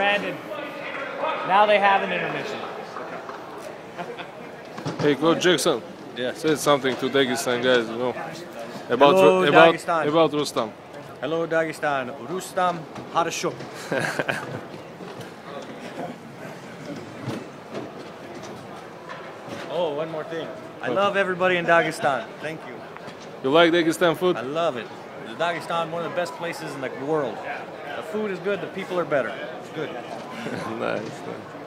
bread, and now they have an intermission. Hey, Coach Jackson. Yeah. Say something to Dagestan guys, you know, Hello, Dagestan. about Rustam. Hello, Dagestan. Rustam Khabilov. Oh, one more thing. I love everybody in Dagestan. Thank you. You like Dagestan food? I love it. Dagestan, one of the best places in the world. The food is good, the people are better. It's good. Nice.